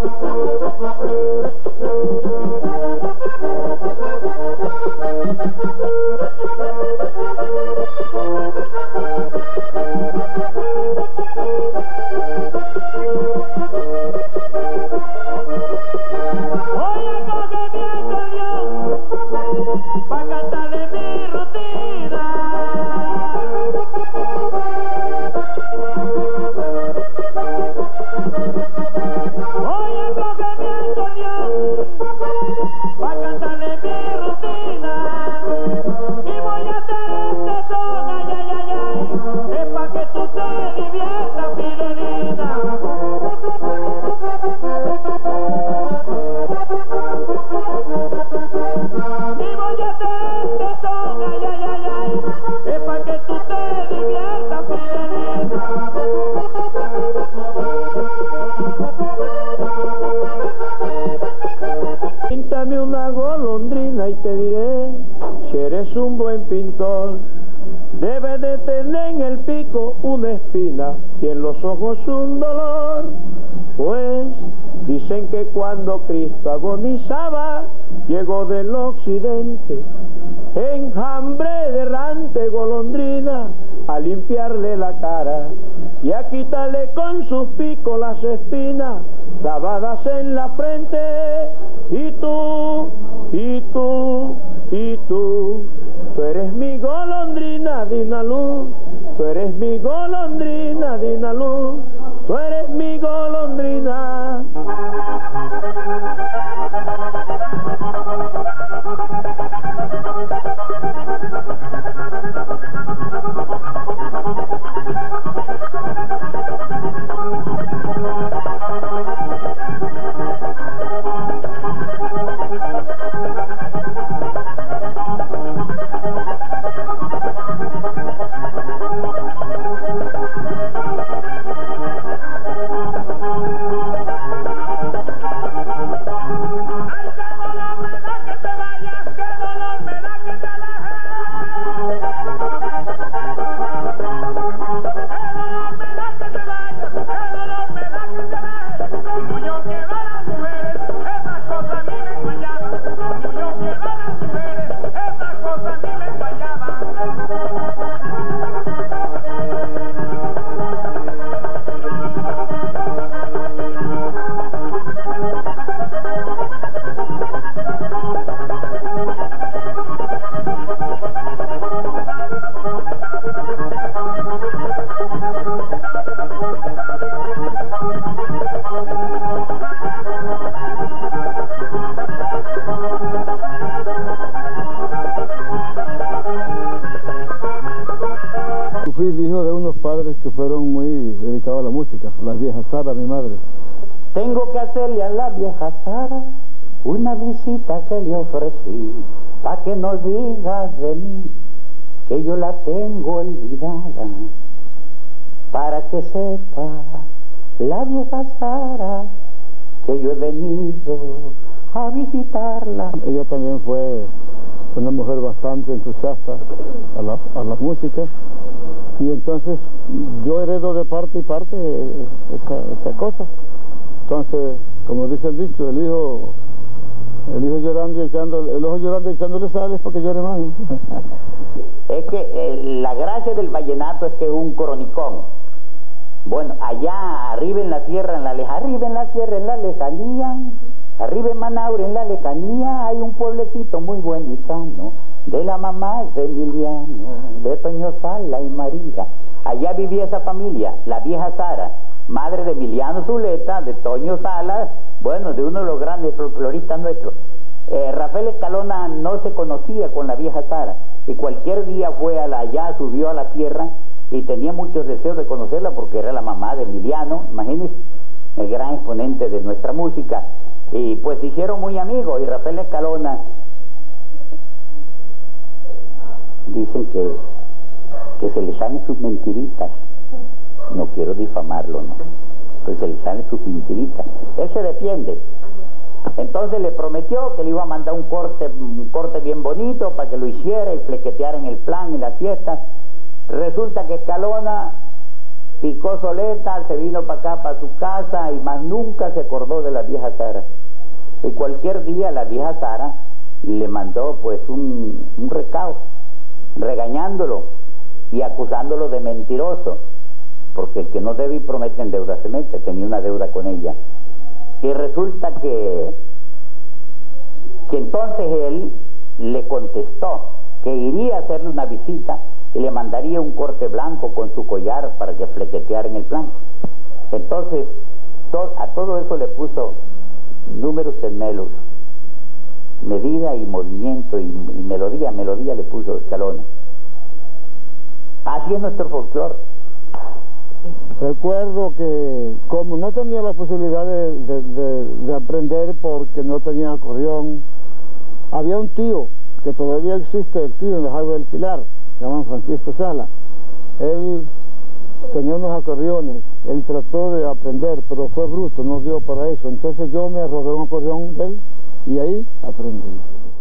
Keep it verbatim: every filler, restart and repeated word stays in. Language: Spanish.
Píntame una golondrina y te diré si eres un buen pintor. Debe de tener en el pico una espina y en los ojos un dolor. Pues dicen que cuando Cristo agonizaba, llegó del occidente, enjambre de errante golondrina, a limpiarle la cara y a quitarle con sus picos las espinas clavadas en la frente. Y tú, y tú, y tú, tú eres mi golondrina, Dinaluz, tú eres mi golondrina, Dinaluz, tú eres mi golondrina. Fui el hijo de unos padres que fueron muy dedicados a la música, la vieja Sara, mi madre. Tengo que hacerle a la vieja Sara una visita que le ofrecí, pa' que no digas de mí que yo la tengo olvidada, para que sepa la vieja Sara que yo he venido a visitarla. Ella también fue una mujer bastante entusiasta a la, a la música, y entonces yo heredo de parte y parte esa, esa cosa. Entonces, como dice el dicho, el hijo el hijo llorando y echando, el ojo llorando y echándole sales para que llore más. Es que eh, la gracia del vallenato es que es un cronicón. Bueno, allá arriba en la tierra, en la leja, arriba en la tierra, en la lejanía, arriba en Manaure, en la lejanía, hay un pueblecito muy buen y sano, de la mamá de Emiliano, de Toño Sala y María. Allá vivía esa familia, la vieja Sara, madre de Emiliano Zuleta, de Toño Sala, bueno, de uno de los grandes folcloristas nuestros. Eh, Rafael Escalona no se conocía con la vieja Sara, y cualquier día fue a la, allá, subió a la tierra, y tenía muchos deseos de conocerla porque era la mamá de Emiliano, imagínense, el gran exponente de nuestra música. Y pues se hicieron muy amigos, y Rafael Escalona, dicen que, que se le salen sus mentiritas. No quiero difamarlo, ¿no? Pues se le salen sus mentiritas. Él se defiende. Entonces le prometió que le iba a mandar un corte, un corte bien bonito para que lo hiciera y flequeteara en el plan y las fiestas. Resulta que Escalona picó soleta, se vino para acá, para su casa, y más nunca se acordó de la vieja Sara. Y cualquier día la vieja Sara le mandó pues un, un recado, regañándolo y acusándolo de mentiroso, porque el que no debe y promete en deuda se mete. Tenía una deuda con ella. Y resulta que, que entonces él le contestó que iría a hacerle una visita y le mandaría un corte blanco con su collar para que flequeteara en el plan. Entonces, to, a todo eso le puso números en melos, medida y movimiento y, y melodía, melodía le puso escalones. Así es nuestro folclore. Recuerdo que como no tenía la posibilidad de, de, de, de aprender porque no tenía acordeón, había un tío, que todavía existe el tío en las aguas del Pilar, se llama Francisco Sala. Él tenía unos acordeones, él trató de aprender, pero fue bruto, no dio para eso. Entonces yo me robé un acordeón de él y ahí aprendí.